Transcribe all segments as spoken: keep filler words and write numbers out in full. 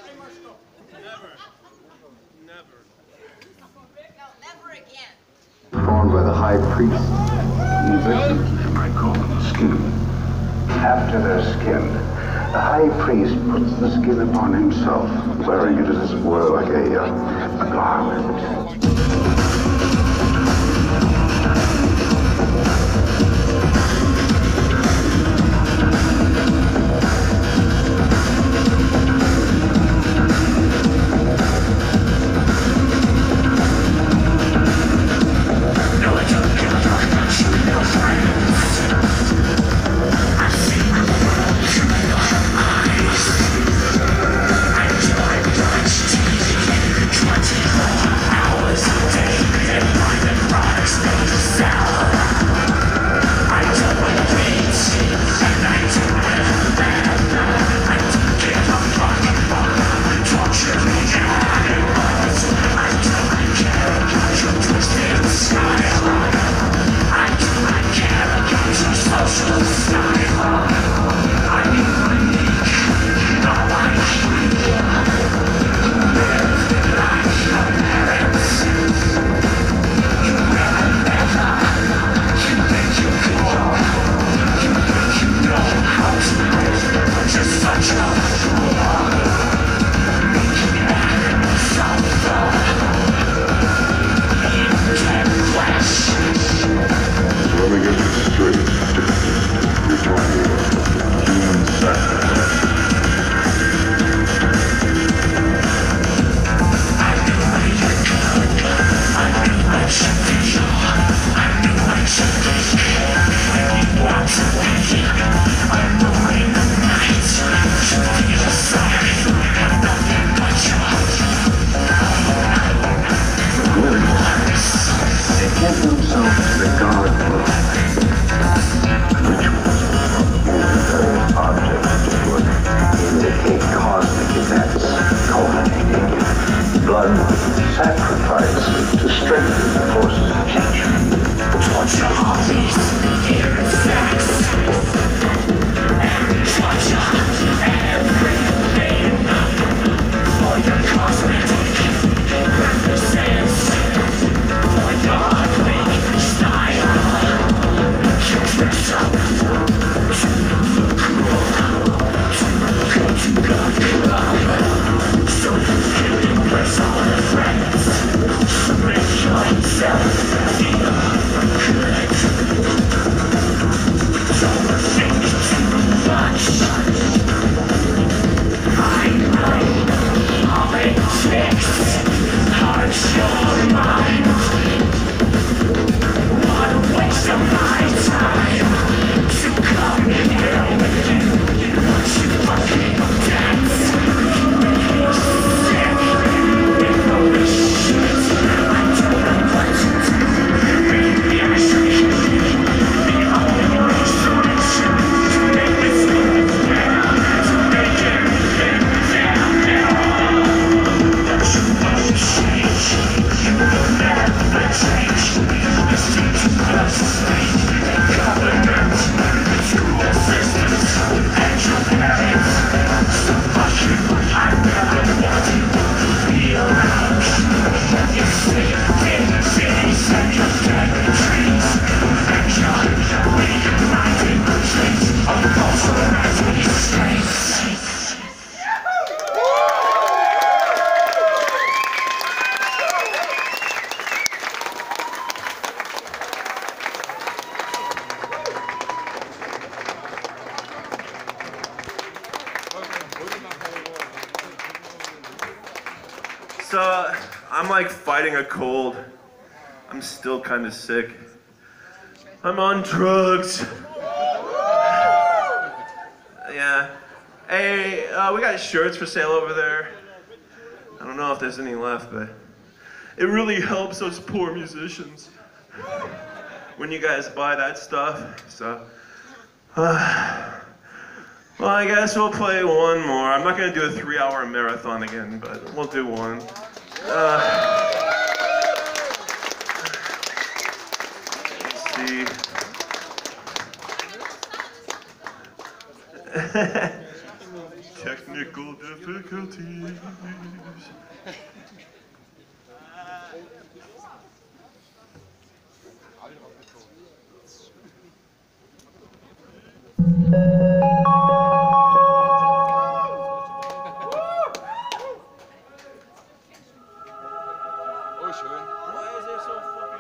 Never. Never. No, never again. Performed by the high priest. The victims I call them skin. After they're skinned, the high priest puts the skin upon himself, wearing it as it were like a, uh, a garment. So, I'm like fighting a cold. I'm still kind of sick. I'm on drugs. Yeah. Hey, uh, we got shirts for sale over there. I don't know if there's any left, but it really helps us poor musicians when you guys buy that stuff. So, uh, well, I guess we'll play one more. I'm not gonna do a three-hour marathon again, but we'll do one. Uh, let's see. technical difficulties. Oh, schön. Why is it so fucking...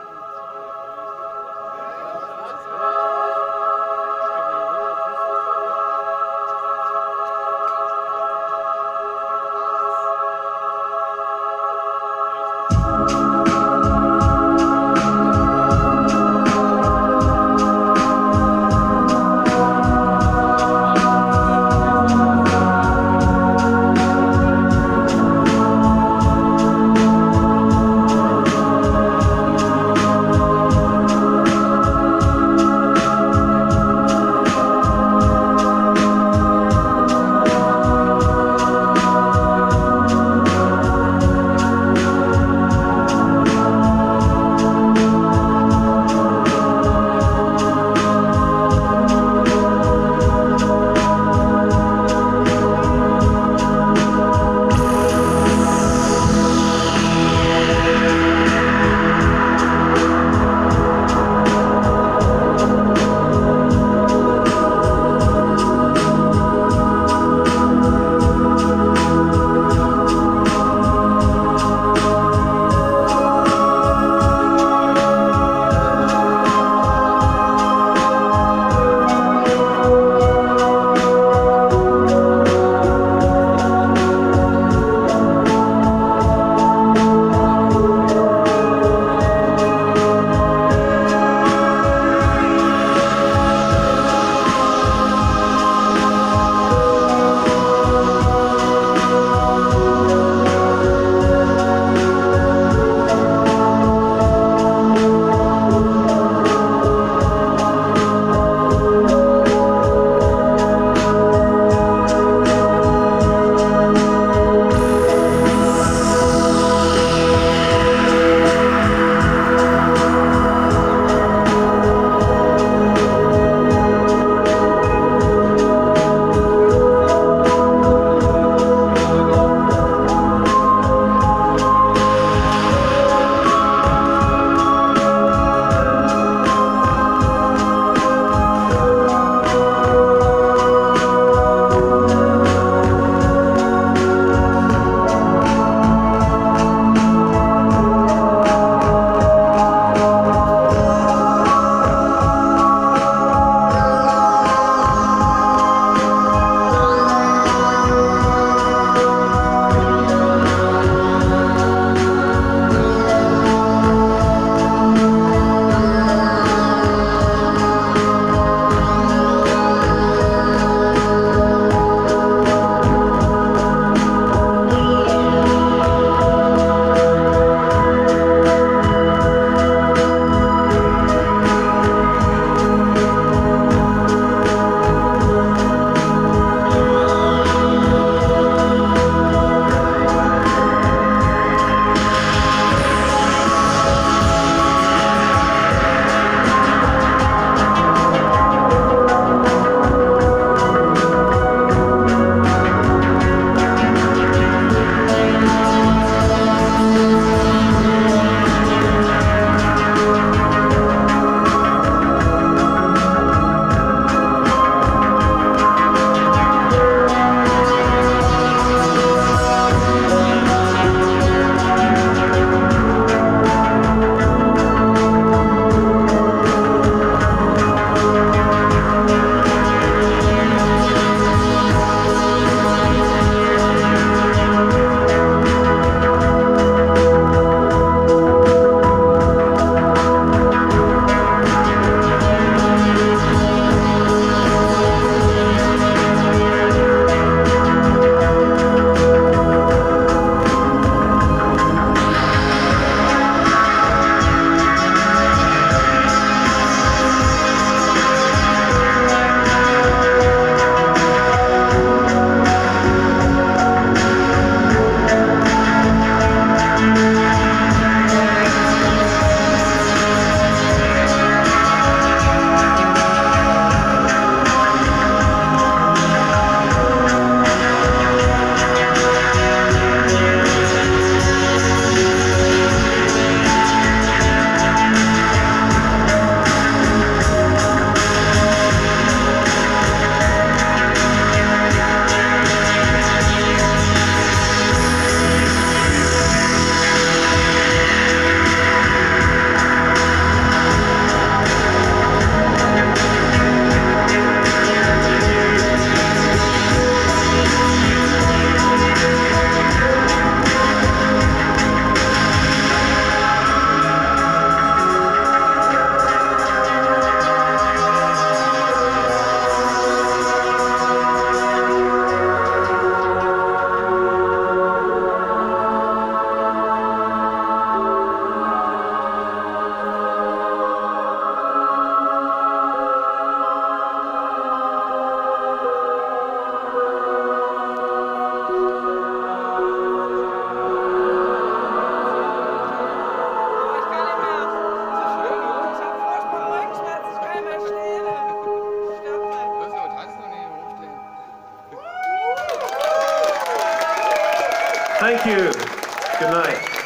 Thank you. Good night.